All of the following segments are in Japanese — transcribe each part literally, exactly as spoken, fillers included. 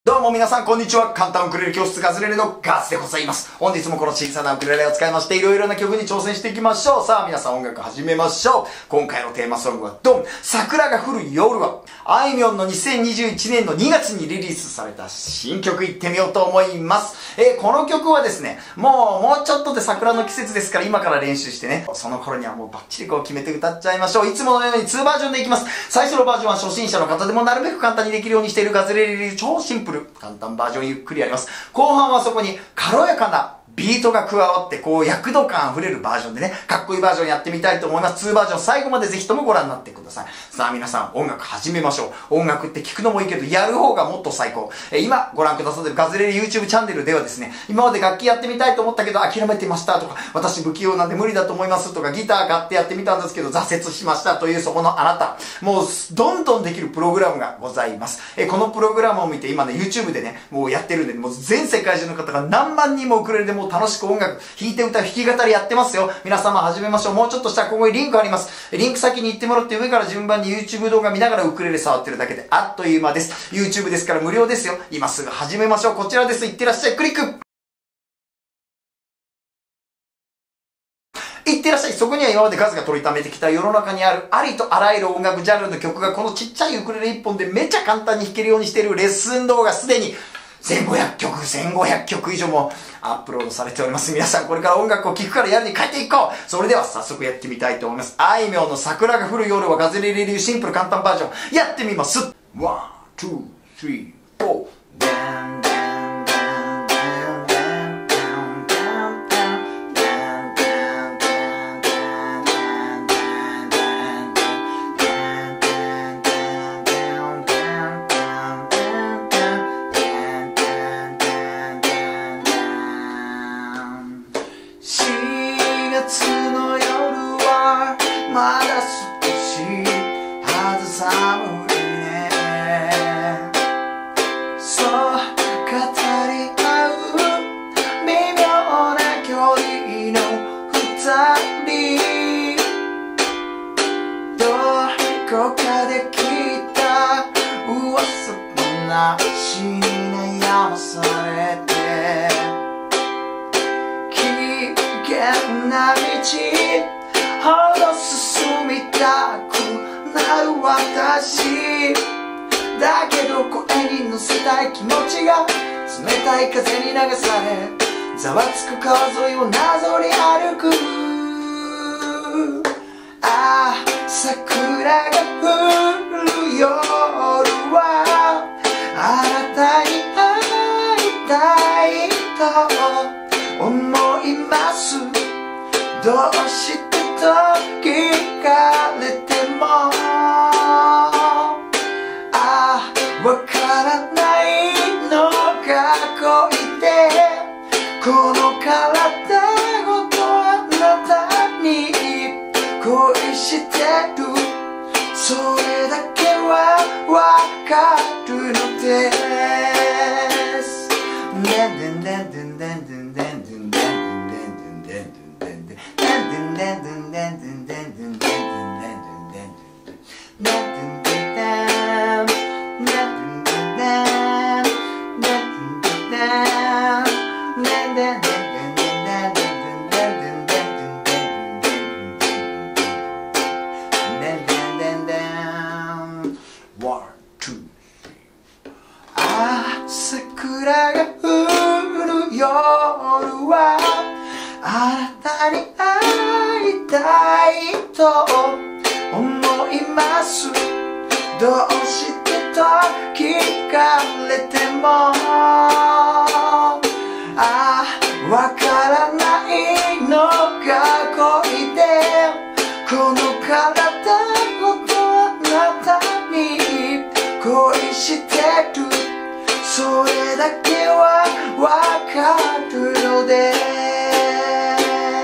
どうも皆さんこんにちは。簡単ウクレレ教室ガズレレのガズでございます。本日もこの小さなウクレレを使いましていろいろな曲に挑戦していきましょう。さあ皆さん音楽始めましょう。今回のテーマソングはドン、桜が降る夜は、あいみょんのにせんにじゅういちねんのにがつにリリースされた新曲いってみようと思います。えー、この曲はですね、もうもうちょっとで桜の季節ですから今から練習してね、その頃にはもうバッチリこう決めて歌っちゃいましょう。いつものようににバージョンでいきます。最初のバージョンは初心者の方でもなるべく簡単にできるようにしているガズレレ流超シンプル簡単バージョンゆっくりやります。後半はそこに軽やかなビートが加わってこう躍動感あふれるバージョンでね、かっこいいバージョンやってみたいと思います。にバージョン最後までぜひともご覧になってください。さあ皆さん音楽始めましょう。音楽って聞くのもいいけどやる方がもっと最高。え今ご覧くださってるガズレレ YouTube チャンネルではですね、今まで楽器やってみたいと思ったけど諦めてましたとか、私不器用なんで無理だと思いますとか、ギター買ってやってみたんですけど挫折しましたというそこのあなた、もうどんどんできるプログラムがございます。えこのプログラムを見て今ね YouTube でねもうやってるんで、もう全世界中の方が何万人もウクレレでもう楽しく音楽弾いて歌う弾き語りやってますよ。皆様始めましょう。もうちょっとしたらここにリンクあります。リンク先に行ってもらって上から順番に YouTube 動画見ながらウクレレ触ってるだけであっという間です。 YouTube ですから無料ですよ。今すぐ始めましょう。こちらです。いってらっしゃい。クリック。いってらっしゃい。そこには今までガズが取りためてきた世の中にあるありとあらゆる音楽ジャンルの曲がこのちっちゃいウクレレいっぽんでめちゃ簡単に弾けるようにしているレッスン動画すでにせんごひゃくきょく、せんごひゃくきょく以上もアップロードされております。皆さんこれから音楽を聴くからやるに変えていこう。それでは早速やってみたいと思います。あいみょんの桜が降る夜はガズレレ流シンプル簡単バージョンやってみます。ワン、ツー、スリー、フォー。夏の夜はまだ少し肌寒いね。そう語り合う微妙な距離の二人、どこかで聞いた噂話に悩まされてな道ほど進みたくなる私だけど声に乗せたい気持ちが冷たい風に流されざわつく川沿いをなぞり歩く。ああ桜が降る夜はあなたに会いたいと思います。どうしてと聞かれてもああわからないのが恋で、この体ごとあなたに恋してる、それだけはわかるのです。でんでんでんでんでんでんでんでんでん桜が降る夜はあなたに会いたいと思います。どうしてと聞かれてもああわからないのが恋で、この体ごとあなたに恋してる、それだけはわかるのです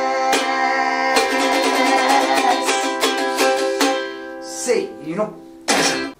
。せーの。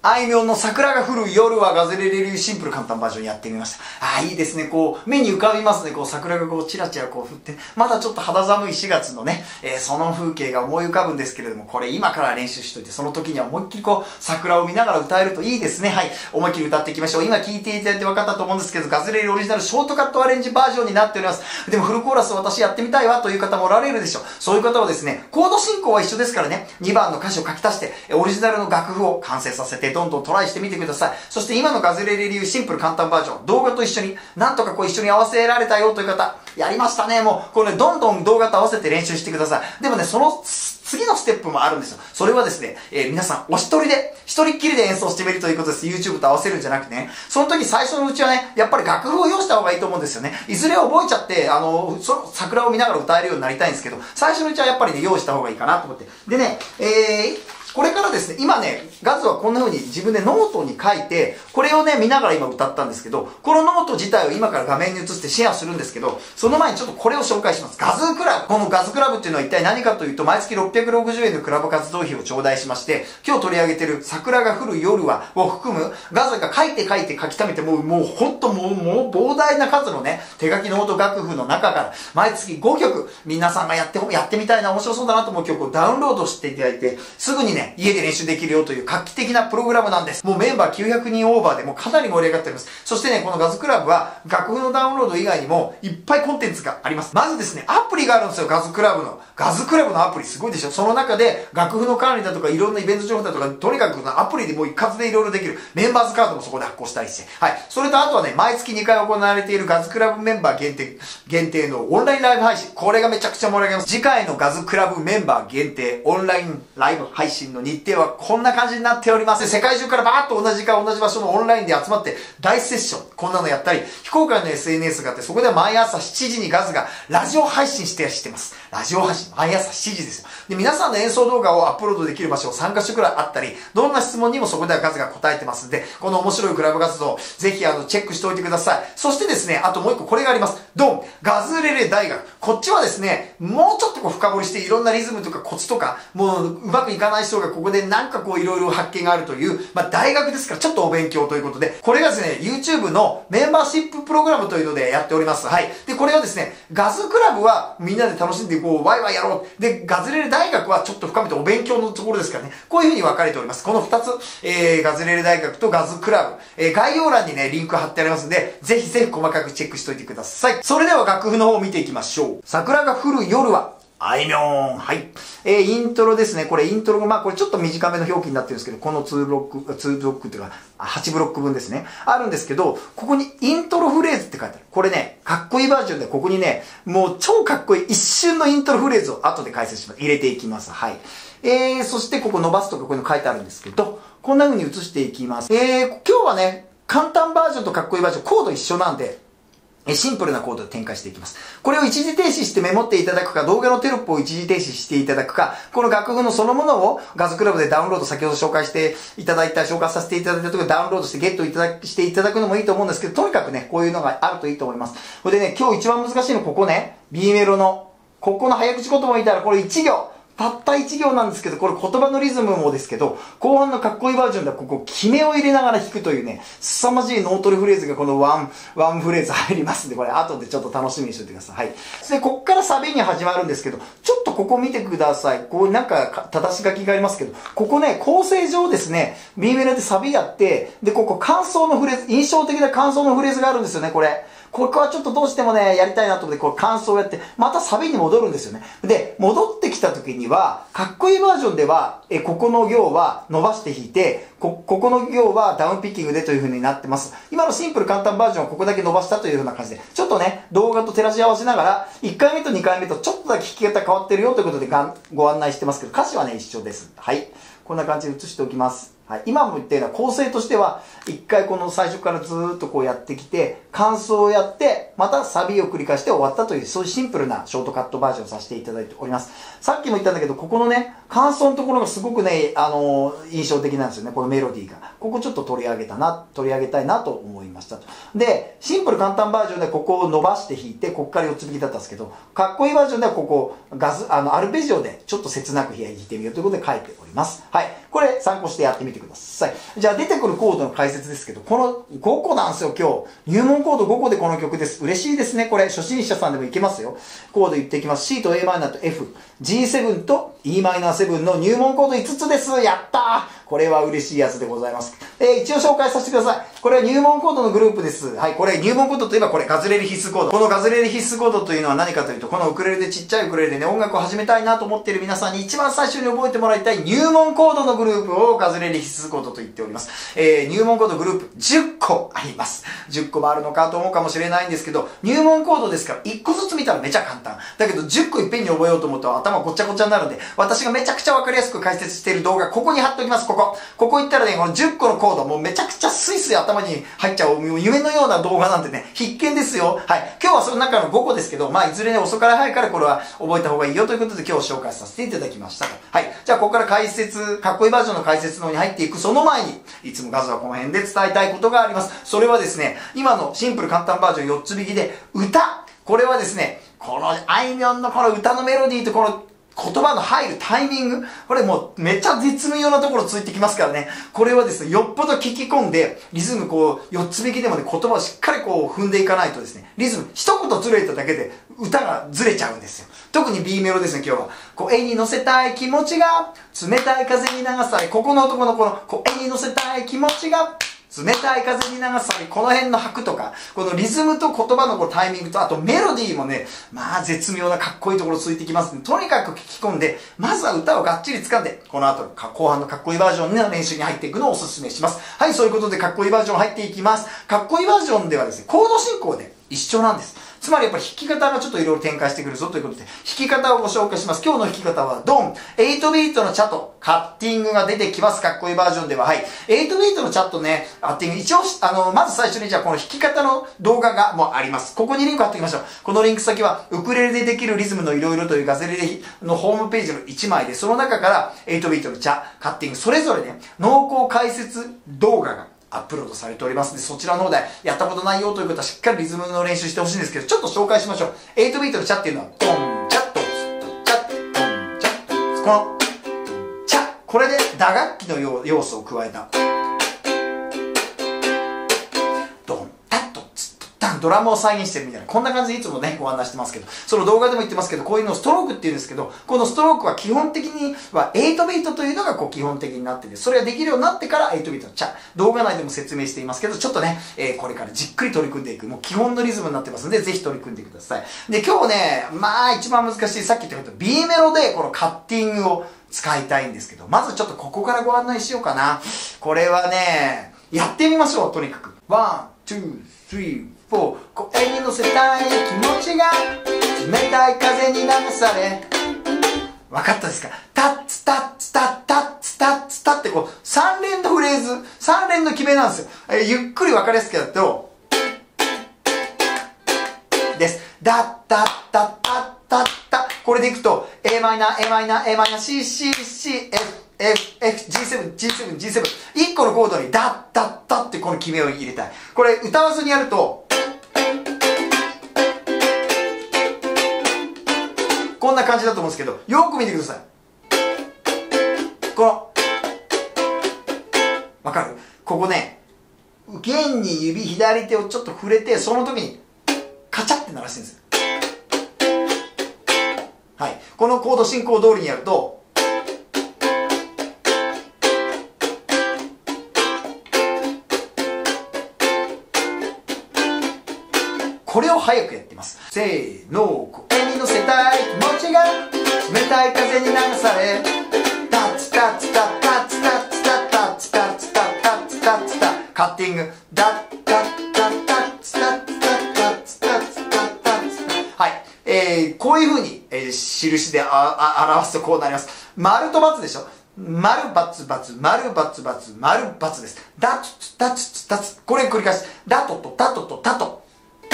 あいみょんの桜が降る夜はガズレレ流シンプル簡単バージョンやってみました。ああ、いいですね。こう、目に浮かびますね。こう、桜がこう、チラチラこう降って、まだちょっと肌寒いしがつのね、えー、その風景が思い浮かぶんですけれども、これ今から練習しといて、その時には思いっきりこう、桜を見ながら歌えるといいですね。はい。思いっきり歌っていきましょう。今聴いていただいて分かったと思うんですけど、ガズレレオリジナルショートカットアレンジバージョンになっております。でもフルコーラス私やってみたいわという方もおられるでしょう。そういう方はですね、コード進行は一緒ですからね、にばんの歌詞を書き足して、オリジナルの楽譜を完成させて、どんどんトライしてみてください。そして今のガズレレ流シンプル簡単バージョン、動画と一緒に、なんとかこう一緒に合わせられたよという方、やりましたね。もう、これね、どんどん動画と合わせて練習してください。でもね、その次のステップもあるんですよ。それはですね、えー、皆さんお一人で、一人っきりで演奏してみるということです。YouTube と合わせるんじゃなくてね。その時最初のうちはね、やっぱり楽譜を用意した方がいいと思うんですよね。いずれ覚えちゃって、あの、そ桜を見ながら歌えるようになりたいんですけど、最初のうちはやっぱりね、用意した方がいいかなと思って。でね、えー、これからですね、今ね、ガズはこんな風に自分でノートに書いて、これをね、見ながら今歌ったんですけど、このノート自体を今から画面に移してシェアするんですけど、その前にちょっとこれを紹介します。ガズクラブ。このガズクラブっていうのは一体何かというと、毎月ろっぴゃくろくじゅうえんのクラブ活動費を頂戴しまして、今日取り上げてる桜が降る夜はを含む、ガズが書いて書いて書き溜めて、もう、もうほんともう、もう膨大な数のね、手書きノート楽譜の中から、毎月ごきょく、皆さんがやって、やってみたいな、面白そうだなと思う曲をダウンロードしていただいて、すぐにね、家で練習できるよという画期的なプログラムなんです。もうメンバーきゅうひゃくにんオーバーでもうかなり盛り上がっております。そしてね、このガズクラブは楽譜のダウンロード以外にもいっぱいコンテンツがあります。まずですね、アプリがあるんですよ、ガズクラブの。ガズクラブのアプリすごいでしょ。その中で楽譜の管理だとかいろんなイベント情報だとか、とにかくアプリでもう一括でいろいろできる。メンバーズカードもそこで発行したりして。はい。それとあとはね、毎月にかい行われているガズクラブメンバー限定、限定のオンラインライブ配信。これがめちゃくちゃ盛り上げます。次回のガズクラブメンバー限定オンラインライブ配信の日程はこんな感じになっております。世界中からバーッと同じ時間同じ場所のオンラインで集まって大セッション、こんなのやったり、非公開の エスエヌエス があって、そこでは毎朝しちじにガズがラジオ配信してしてます。ラジオ配信、毎朝しちじですよ。で、皆さんの演奏動画をアップロードできる場所をさんかしょくらいあったり、どんな質問にもそこではガズが答えてますんで、この面白いクラブ活動、ぜひあの、チェックしておいてください。そしてですね、あともう一個これがあります。ドンガズレレ大学。こっちはですね、もうちょっとこう深掘りしていろんなリズムとかコツとか、もううまくいかない人がここでなんかこういろいろ発見があるという、まあ大学ですからちょっとお勉強ということで、これがですね、YouTube のメンバーシッププログラムというのでやっております。はい。で、これはですね、ガズクラブはみんなで楽しんでこう、ワイワイやろう。で、ガズレレ大学はちょっと深めてお勉強のところですからね、こういう風に分かれております。このふたつ、えー、ガズレレ大学とガズクラブ、えー、概要欄にね、リンク貼ってありますんで、ぜひぜひ細かくチェックしておいてください。それでは楽譜の方を見ていきましょう。桜が降る夜は、あいみょん。はい。えー、イントロですね。これイントロが、まあこれちょっと短めの表記になってるんですけど、このにブロック、にブロックっていうか、はちブロック分ですね。あるんですけど、ここにイントロフレーズって書いてある。これね、かっこいいバージョンで、ここにね、もう超かっこいい一瞬のイントロフレーズを後で解説します。入れていきます。はい。えー、そしてここ伸ばすとかこういうの書いてあるんですけど、こんな風に移していきます。えー、今日はね、簡単バージョンとかっこいいバージョン、コード一緒なんで、シンプルなコードで展開していきます。これを一時停止してメモっていただくか、動画のテロップを一時停止していただくか、この楽譜のそのものをガズクラブでダウンロード、先ほど紹介していただいた、紹介させていただいたところでダウンロードしてゲットいただしていただくのもいいと思うんですけど、とにかくね、こういうのがあるといいと思います。これでね、今日一番難しいのここね、B メロの、ここの早口言葉を見たらこれいち行。たったいち行なんですけど、これ言葉のリズムもですけど、後半のかっこいいバージョンではここ、決めを入れながら弾くというね、凄まじいノートルフレーズがこのワン、ワンフレーズ入りますんで、これ後でちょっと楽しみにしておいてください。はい。それで、こっからサビに始まるんですけど、ちょっとここ見てください。こう、なんか、正し書きがありますけど、ここね、構成上ですね、B メロでサビやって、で、ここ感想のフレーズ、印象的な感想のフレーズがあるんですよね、これ。ここはちょっとどうしてもね、やりたいなと思って、これ感想をやって、またサビに戻るんですよね。で、戻ってきた時には、かっこいいバージョンでは、え、ここの行は伸ばして弾いて、こ、ここの行はダウンピッキングでという風になってます。今のシンプル簡単バージョンはここだけ伸ばしたというような感じで、ちょっとね、動画と照らし合わせながら、いっかいめとにかいめとちょっとだけ弾き方変わってるよということでご案内してますけど、歌詞はね、一緒です。はい。こんな感じで映しておきます。はい、今も言ったような構成としては、一回この最初からずーっとこうやってきて、感想をやって、またサビを繰り返して終わったという、そういうシンプルなショートカットバージョンをさせていただいております。さっきも言ったんだけど、ここのね、感想のところがすごくね、あのー、印象的なんですよね、このメロディーが。ここちょっと取り上げたな、取り上げたいなと思いましたと。で、シンプル簡単バージョンでここを伸ばして弾いて、ここからよっつ弾きだったんですけど、かっこいいバージョンではここ、ガズ、あの、アルペジオでちょっと切なく弾いてみようということで書いております。はい。ここれ参考してやってみてください。じゃあ出てくるコードの解説ですけど、このごこなんですよ、今日。入門コードごこでこの曲です。嬉しいですね、これ。初心者さんでもいけますよ。コード言っていきます。C と Am と F、ジーセブン と イーマイナーセブン の入門コードいつつです。やったー、これは嬉しいやつでございます。えー、一応紹介させてください。これは入門コードのグループです。はい、これ入門コードといえばこれガズレレ必須コード。このガズレレ必須コードというのは何かというと、このウクレレでちっちゃいウクレレでね、音楽を始めたいなと思っている皆さんに一番最初に覚えてもらいたい入門コードのグループをガズレレ必須コードと言っております。えー、入門コードグループじゅっこあります。じゅっこもあるのかと思うかもしれないんですけど、入門コードですからいっこずつ見たらめちゃ簡単。だけどじゅっこいっぺんに覚えようと思うと頭ごちゃごちゃになるんで、私がめちゃくちゃわかりやすく解説している動画、ここに貼っておきます。ここ。ここ行ったらね、このじゅっこのコード、もうめちゃくちゃスイスイ頭に入っちゃう、夢のような動画なんてね、必見ですよ。はい。今日はその中のごこですけど、まあ、いずれね、遅から早いからこれは覚えた方がいいよということで今日紹介させていただきました。はい。じゃあ、ここから解説、かっこいいバージョンの解説の方に入っていく、その前に、いつもガズはこの辺で伝えたいことがあります。それはですね、今のシンプル簡単バージョンよっつ引きで、歌。これはですね、このあいみょんのこの歌のメロディーとこの言葉の入るタイミング、これもうめっちゃ絶妙なところついてきますからね。これはですね、よっぽど聞き込んで、リズムこう、よっつ引きでもね、言葉をしっかりこう踏んでいかないとですね、リズム一言ずれただけで歌がずれちゃうんですよ。特に B メロですね、今日は。こう、絵に乗せたい気持ちが、冷たい風に流され、ここの男のこの、こう、絵に乗せたい気持ちが、冷たい風に流され、この辺の拍とか、このリズムと言葉のこのタイミングと、あとメロディーもね、まあ絶妙なかっこいいところついてきますので、とにかく聞き込んで、まずは歌をがっちり掴んで、この後の後半のかっこいいバージョンの練習に入っていくのをお勧めします。はい、そういうことでかっこいいバージョン入っていきます。かっこいいバージョンではですね、コード進行で一緒なんです。つまりやっぱり弾き方がちょっといろいろ展開してくるぞということで、弾き方をご紹介します。今日の弾き方はドン !エイトビートのチャット、カッティングが出てきます。かっこいいバージョンでは。はい。エイトビートのチャットね、カッティング、一応、あの、まず最初にじゃあこの弾き方の動画がもうあります。ここにリンク貼っておきましょう。このリンク先は、ウクレレでできるリズムのいろいろというガズレレのホームページのいちまいで、その中からエイトビートのチャ、カッティング、それぞれね、濃厚解説動画がアップロードされておりますので、そちらの方でやったことないよという方はしっかりリズムの練習してほしいんですけど、ちょっと紹介しましょう。エイトビートのチャっていうのは、ドン、チャット、チャット、ドン、チャット。この、チャ、これで打楽器の要素を加えた。ドン、タット、ツッと、タン、ドラムを再現してるみたいな、こんな感じでいつもね、ご案内してますけど、その動画でも言ってますけど、こういうのをストロークって言うんですけど、このストロークは基本的にはエイトビートというのがこう基本的になってて、それができるようになってからエイトビートのチャ、動画内でも説明していますけど、ちょっとね、えー、これからじっくり取り組んでいく、もう基本のリズムになってますので、ぜひ取り組んでください。で、今日ね、まあ一番難しい、さっき言ったこと B メロでこのカッティングを使いたいんですけど、まずちょっとここからご案内しようかな。これはね、やってみましょう、とにかく。ワン、ツー、スリー、フォー、声に乗せたい気持ちが冷たい風に流され、わかったですか？タッツタッツタッタッツタッツタってこうさん連のフレーズ、さん連の決めなんですよ。えー、ゆっくりわかりやすくやるとです。ダッタッタッタッタッタ、これでいくと A マイナー A マイナー A マイナー C C C F F F G セブン G セブン G セブン、 いっこのコードにダッタッタってこの決めを入れたい。これ歌わずにやるとこんな感じだと思うんですけど、よく見てください。このわかる？ここね、弦に指左手をちょっと触れて、その時にカチャって鳴らしてるんですよ。はい、このコード進行通りにやるとこれを早くやってます。せーの、声に乗せたい気持ちが冷たい風に流され、タツタツタタツタツタタツタツタタツタツタ、カッティング、ダッタッタッタツタツタタツタツタタツタ。はい、えー、こういう風に、えー、印でああ表すとこうなります。丸と×でしょ。丸バツバツ、丸バツバツ、丸バツです。ダツツタツツタツ、これ繰り返し、ダトとタトとタト。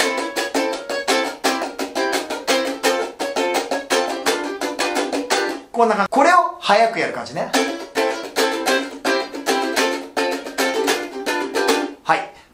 こんな感じ。これを早くやる感じね。はい。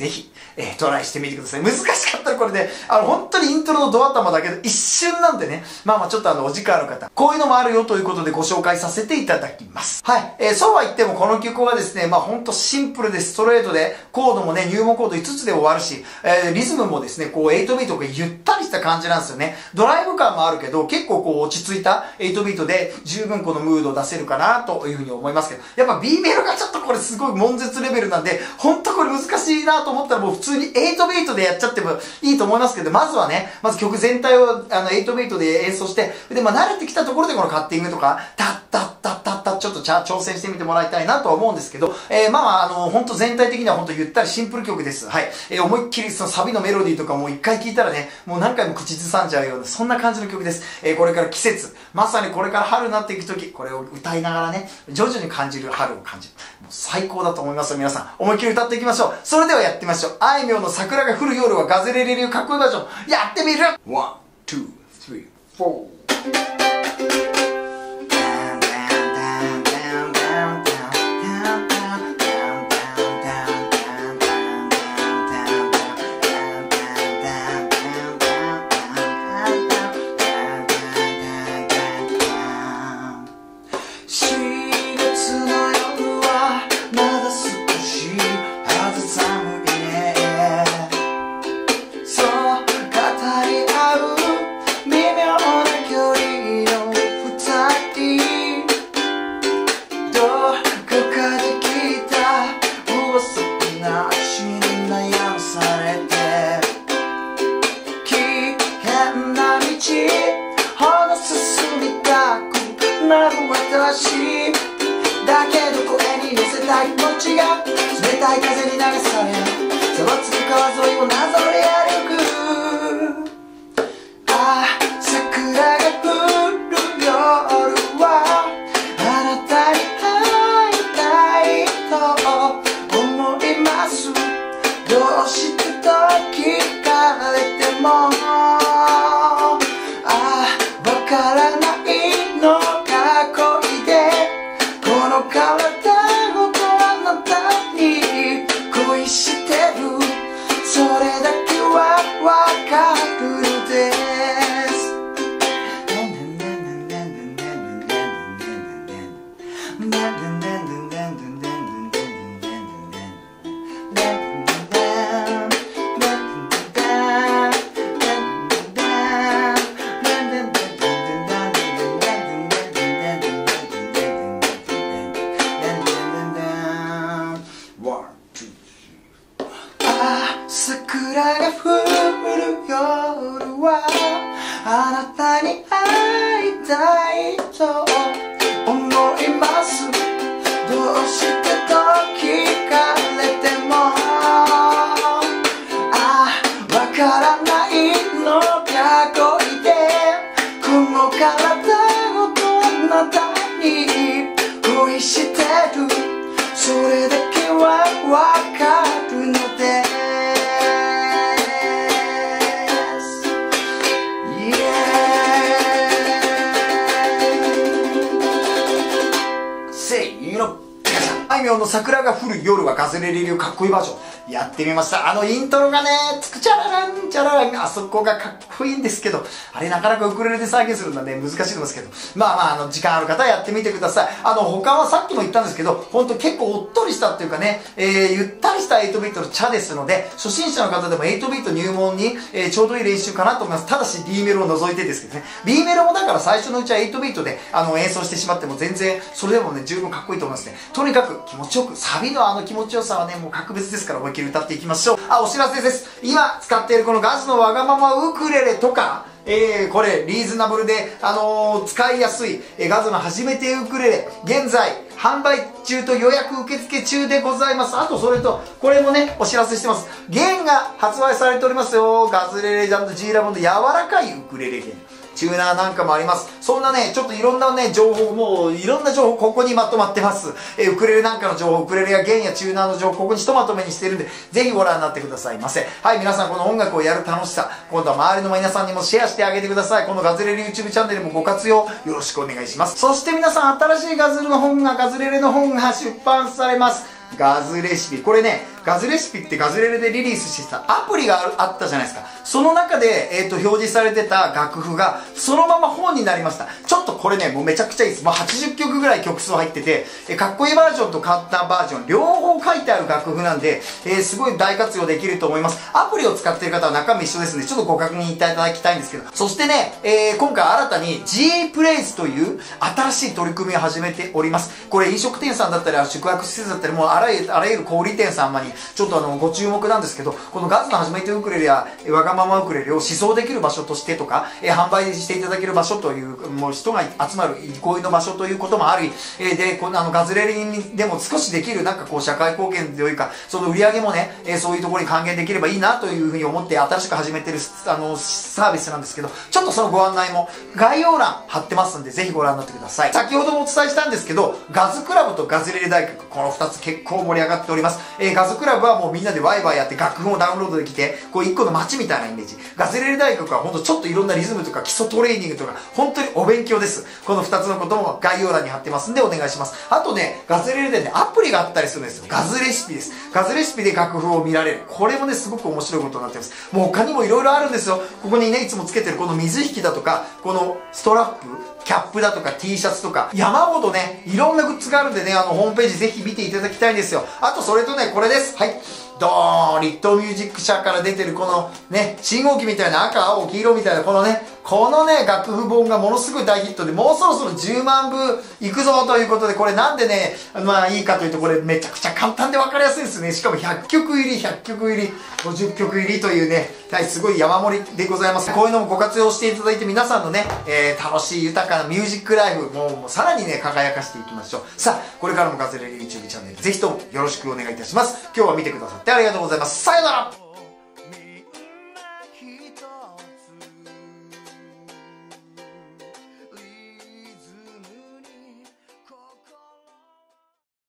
ぜひ、えー、トライしてみてください。難しかったらこれね、あの、本当にイントロのド頭だけど、一瞬なんでね、まあまあちょっとあの、お時間ある方、こういうのもあるよということでご紹介させていただきます。はい。えー、そうは言ってもこの曲はですね、まあほんとシンプルでストレートで、コードもね、入門コードいつつで終わるし、えー、リズムもですね、こう、エイトビートがゆったりした感じなんですよね。ドライブ感もあるけど、結構こう、落ち着いたエイトビートで、十分このムードを出せるかな、というふうに思いますけど、やっぱ B メロがちょっとこれすごい悶絶レベルなんで、ほんとこれ難しいなと思ったらもう普通にエイトビートでやっちゃってもいいと思いますけど、まずはね、まず曲全体をあのエイトビートで演奏して、で、まあ慣れてきたところでこのカッティングとか、タッタッタッタッタッちょっとちゃ挑戦してみてもらいたいなとは思うんですけど、えー、まああの、ほんと全体的にはほんとゆったりシンプル曲です。はい。えー、思いっきりそのサビのメロディーとかも一回聴いたらね、もう何回も口ずさんじゃうような、そんな感じの曲です。えー、これから季節、まさにこれから春になっていくとき、これを歌いながらね、徐々に感じる春を感じる。もう最高だと思いますよ、皆さん。思いっきり歌っていきましょう。それではやってみましょう。あいみょんの桜が降る夜はガズレレ流かっこいいバージョン、やってみる !ワン、ツー、スリー、フォー。 だけど声に乗せたい気持ちが冷たい風に流されざわつく川沿いをなぞり歩くああ桜が降る夜はあなたに会いたいと思いますどうしてと聞かれてもああわからないのか恋でこの体ごとあなたに恋してるそれだけはわかるのです桜が降る夜はあなたに会いたいと思いますどうしてと聞かれてもああわからないのか恋でこの体ごとあなたに恋してるそれだけはわかるのですあいみょんの桜が降る夜はガズレレ流かっこいいバージョンやってみました。あのイントロがね、つくチャラランチャララン、あそこがかっこいいんですけど、あれなかなかウクレレで再現するのはね、難しいと思いますけど、まあまあ、あの、時間ある方はやってみてください。あの、他はさっきも言ったんですけど、ほんと結構おっとりしたっていうかね、えー、ゆったりしたエイトビートの茶ですので、初心者の方でもエイトビート入門に、えー、ちょうどいい練習かなと思います。ただし B メロを除いてですけどね。B メロもだから最初のうちはエイトビートで、あの、演奏してしまっても全然、それでもね、十分かっこいいと思いますね。とにかく気持ちよく、サビのあの気持ちよさはね、もう格別ですから思いっきり歌っていきましょう。あ、お知らせです。今使っているこのガズのわがままウクレレとか、えー、これ、リーズナブルで、あのー、使いやすい、えー、ガズの初めてウクレレ、現在、販売中と予約受付中でございます。あと、それと、これもね、お知らせしてます。弦が発売されておりますよ。ガズレレジャンと G ラボンの柔らかいウクレレ弦。チューナーなんかもあります。そんなね、ちょっといろんなね、情報、もういろんな情報ここにまとまってます。えー、ウクレレなんかの情報、ウクレレや弦やチューナーの情報、ここにひとまとめにしてるんで、ぜひご覧になってくださいませ。はい、皆さんこの音楽をやる楽しさ、今度は周りの皆さんにもシェアしてあげてください。このガズレレ YouTube チャンネルもご活用よろしくお願いします。そして皆さん、新しいガズルの本が、ガズレレの本が出版されます。ガズレシピ。これね、 ガズレシピってガズレレでリリースしてたアプリがあったじゃないですか。その中で、えっと、表示されてた楽譜が、そのまま本になりました。ちょっとこれね、もうめちゃくちゃいいです。もうはちじゅっきょくぐらい曲数入ってて、えかっこいいバージョンと簡単バージョン、両方書いてある楽譜なんで、えー、すごい大活用できると思います。アプリを使っている方は中身一緒ですので、ちょっとご確認いただきたいんですけど、そしてね、えー、今回新たに G プレイスという新しい取り組みを始めております。これ飲食店さんだったり、宿泊施設だったり、もうあらゆる、あらゆる小売店さんまに、ちょっとあの、ご注目なんですけど、このガズの初めてウクレレやわがままウクレレを試奏できる場所としてとか、えー、販売していただける場所という、もう人が集まる憩いの場所ということもあり、えー、で、このあのガズレレにでも少しできるなんかこう社会貢献というか、その売り上げもね、えー、そういうところに還元できればいいなというふうに思って新しく始めてるあのサービスなんですけど、ちょっとそのご案内も概要欄貼ってますんで、ぜひご覧になってください。先ほどもお伝えしたんですけど、ガズクラブとガズレレ大学、このふたつ結構盛り上がっております。えー、ガズクラブはもうみんなでワイワイやって楽譜をダウンロードできて、こう一個の街みたいなイメージ。ガズレレ大学はほんとちょっといろんなリズムとか基礎トレーニングとか、本当にお勉強です。このふたつのことも概要欄に貼ってますんでお願いします。あとね、ガズレレでね、アプリがあったりするんですよ。ガズレシピです。ガズレシピで楽譜を見られる。これもね、すごく面白いことになってます。もう他にもいろいろあるんですよ。ここにね、いつもつけてるこの水引きだとか、このストラップ、キャップだとか T シャツとか、山ほどね、いろんなグッズがあるんでね、あの、ホームページぜひ見ていただきたいんですよ。あと、それとね、これです。はい。ドーン、リットミュージック社から出てるこのね、信号機みたいな赤、青、黄色みたいなこのね、このね、楽譜本がものすごい大ヒットで、もうそろそろじゅうまんぶいくぞということで、これなんでね、まあいいかというと、これめちゃくちゃ簡単で分かりやすいですね。しかもひゃっきょく入り、ひゃっきょく入り、ごじゅっきょく入りというね、はい、すごい山盛りでございます。こういうのもご活用していただいて、皆さんのね、えー、楽しい豊かなミュージックライフ、もう、もうさらにね、輝かしていきましょう。さあ、これからもガズレレ YouTube チャンネル、ぜひともよろしくお願いいたします。今日は見てくださってありがとうございます。さよなら。